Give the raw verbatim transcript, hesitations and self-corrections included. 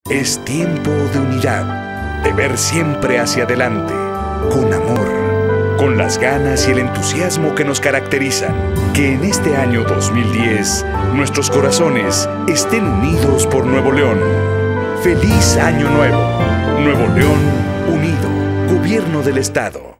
Es tiempo de unidad, de ver siempre hacia adelante, con amor, con las ganas y el entusiasmo que nos caracterizan. Que en este año dos mil diez nuestros corazones estén unidos por Nuevo León. ¡Feliz Año Nuevo! Nuevo León unido. Gobierno del Estado.